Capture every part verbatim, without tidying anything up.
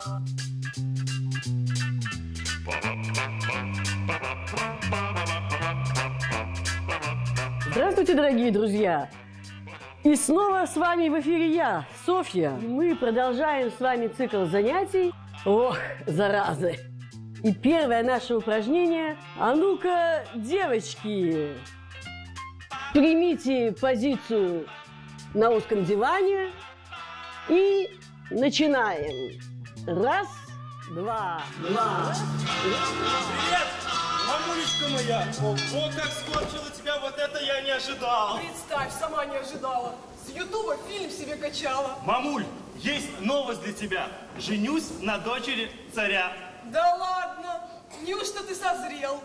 Здравствуйте, дорогие друзья! И снова с вами в эфире я, Софья. Мы продолжаем с вами цикл занятий. Ох, заразы! И первое наше упражнение. А ну-ка, девочки, примите позицию на узком диване и начинаем. Раз, два, два. Привет, мамулечка моя! Ого, как скорчило тебя, вот это я не ожидал! Представь, сама не ожидала. С Ютуба фильм себе качала. Мамуль, есть новость для тебя. Женюсь на дочери царя. Да ладно, неужто ты созрел?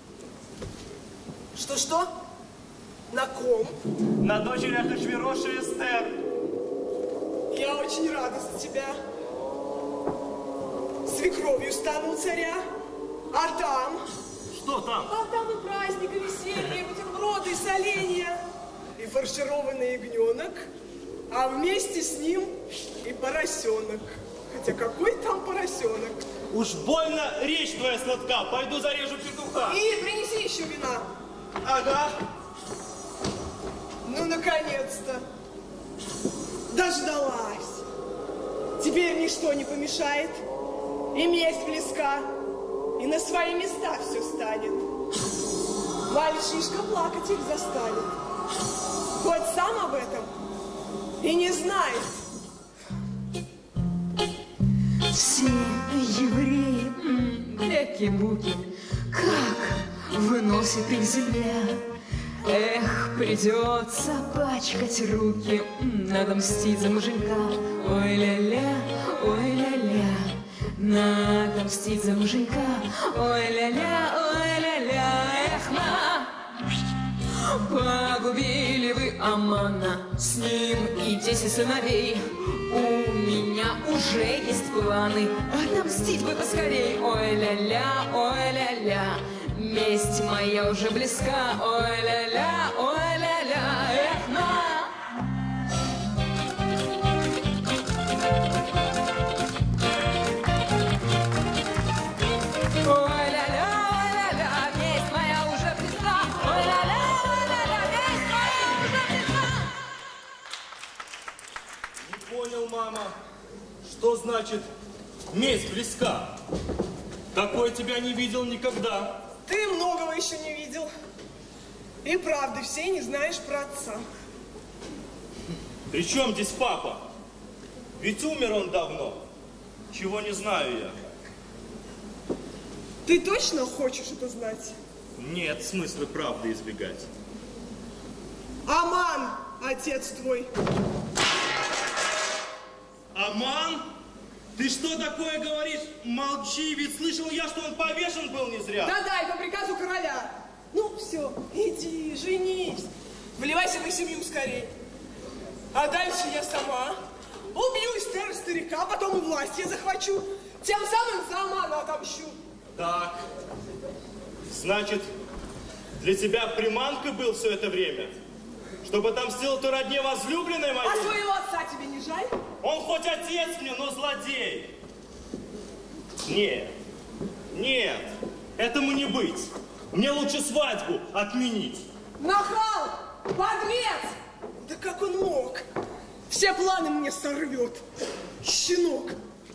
Что-что? На ком? На дочери Ахашвироша Эстер. Я очень рада за тебя. Свекровью стану у царя. А там? Что там? А там и праздник, и веселье, и бутерброды, и соленья, и фаршированный ягненок, а вместе с ним и поросенок. Хотя какой там поросенок? Уж больно речь твоя сладка. Пойду зарежу петуха. И принеси еще вина. Ага. Ну, наконец-то. Дождалась. Теперь ничто не помешает. И месть близка. И на свои места все станет. Мальчишка плакать их заставит. Хоть сам об этом и не знает. Все евреи, веки муки, как выносит их земля. Эх, придется пачкать руки, надо мстить за муженька. Ой ля-ля, ой ля-ля, надо мстить за муженька. Ой ля-ля, ой ля-ля, эх, ма. Погубили вы Амана, с ним и десять сыновей. У меня уже есть планы, отомстить бы поскорей. Ой ля-ля, ой ля-ля, месть моя уже близка. Ой ля-ля, ой ля-ля, эх, на. Ой ля-ля, ой ля-ля, месть моя уже близка. Ой ля-ля, ой ля-ля, месть моя уже близка. Не понял, мама, что значит месть близка? Такое тебя не видел никогда. Ты многого еще не видел. И правды всей не знаешь про отца. При чем здесь папа? Ведь умер он давно. Чего не знаю я. Ты точно хочешь это знать? Нет смысла правды избегать. Аман, отец твой. Аман? Ты что такое говоришь? Молчи, ведь слышал я, что он повешен был не зря. Да-да, и по приказу короля. Ну, все, иди, женись. Вливайся в их семью скорей. А дальше я сама убью Эстер старика, потом и власть я захвачу. Тем самым за Амана отомщу. Так, значит, для тебя приманка был все это время? Чтобы отомстил ты родне возлюбленной моей? А своего отца тебе не жаль? Он хоть отец мне, но злодей. Нет, нет, этому не быть. Мне лучше свадьбу отменить. Нахал! Подлец! Да как он мог? Все планы мне сорвет. Щенок.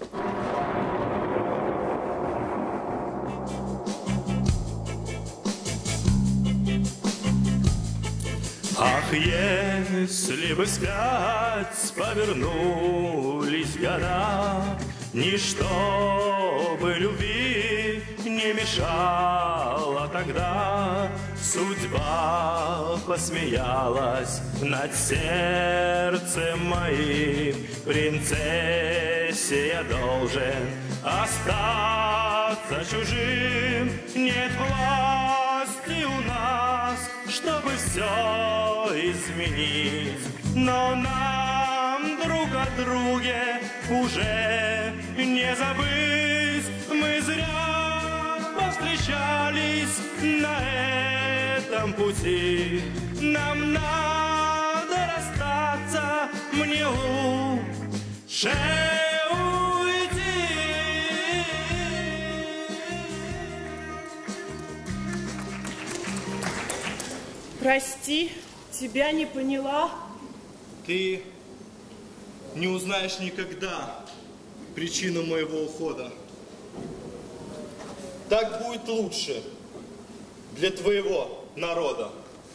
Ах, если бы вспять повернулись года, ничто бы любви не мешало тогда. Судьба посмеялась над сердцем моим, принцессе я должен остаться чужим. Нет власти у нас, чтобы все изменить, но нам друг о друге уже не забыть. Мы зря повстречались на этом пути, нам надо расстаться, мне лучше уйти. Прости, тебя не поняла. Ты не узнаешь никогда причину моего ухода. Так будет лучше для твоего народа.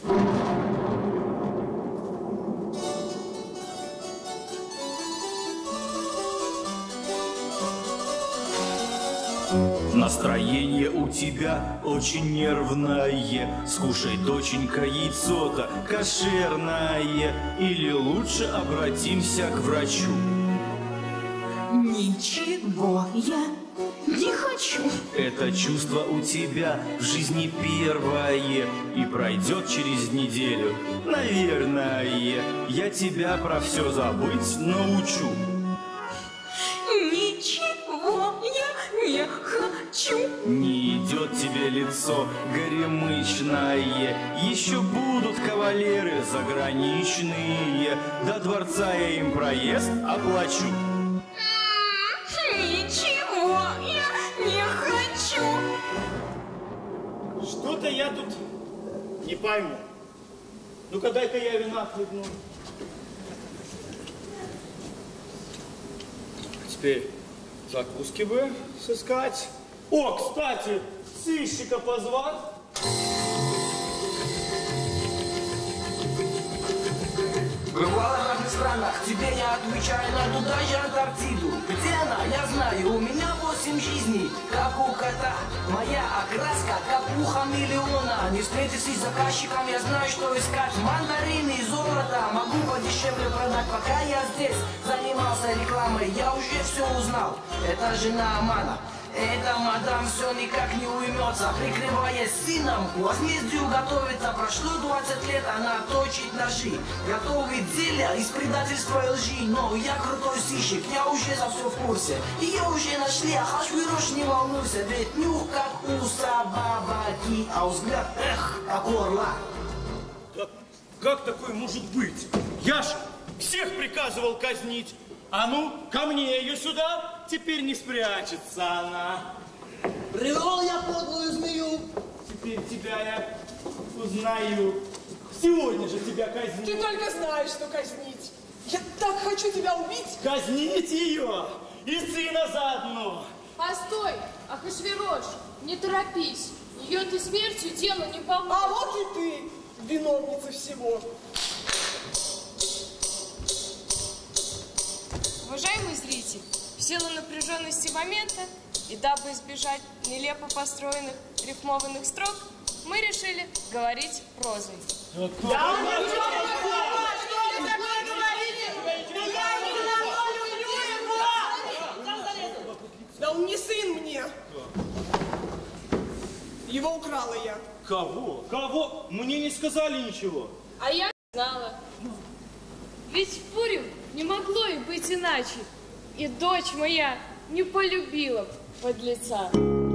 Настроение у тебя очень нервное. Скушай, доченька, яйцо-то кошерное. Или лучше обратимся к врачу. Ничего я не хочу. Это чувство у тебя в жизни первое и пройдет через неделю, наверное. Я тебя про все забыть научу. Ничего я не хочу. Не идет тебе лицо горемычное. Еще будут кавалеры заграничные. До дворца я им проезд оплачу. Ничего я не хочу. Что-то я тут не пойму. Ну-ка, дай-ка я вина хлебну. Теперь закуски бы сыскать. О, кстати, сыщика позвать. Бывало в разных странах, тебе не отвечаю на туда же Антарктиду. Где она, я знаю, у меня восемь жизней, как у кота. Моя окраска, как у хамелеона. Не встретишься с заказчиком, я знаю, что искать. Мандарины и золото могу подешевле продать. Пока я здесь занимался рекламой, я уже все узнал. Это жена Амана. Эта мадам все никак не уймется, прикрываясь сыном, к возмездию готовится. Прошло двадцать лет, она точит ножи, готовит зелья из предательства и лжи. Но я крутой сыщик, я уже за все в курсе. Ее уже нашли, а Хашвирош, не волнуйся, ведь нюх как у собаки, а взгляд, эх, как у орла. Как, как такое может быть? Я ж всех приказывал казнить. А ну, ко мне ее сюда, теперь не спрячется она. Привел я подлую змею. Теперь тебя я узнаю. Сегодня же тебя казнить. Ты только знаешь, что казнить. Я так хочу тебя убить. Казнить ее и сына заодно. Постой, Ахашвирош, не торопись. Ее ты смертью делу не поможешь. А вот и ты, виновница всего. Уважаемый зритель, в силу напряженности момента и дабы избежать нелепо построенных рифмованных строк, мы решили говорить прозой. Да он не сын мне. Его украла я. Кого? Кого? Мне не сказали ничего. А я знала. Ведь в Пурим не могло и быть иначе. И дочь моя не полюбила подлеца.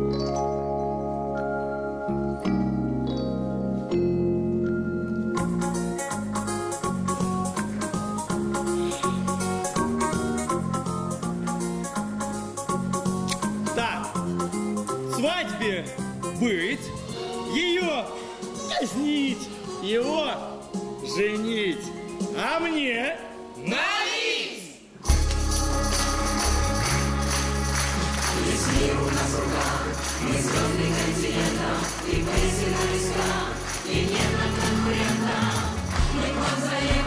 Так, свадьбе быть, ее казнить, его женить, а мне на рис! Весь мир у нас в руках, мы звезды континента, и песен на листах, и нет нам конкурента. Мы к вам заедем.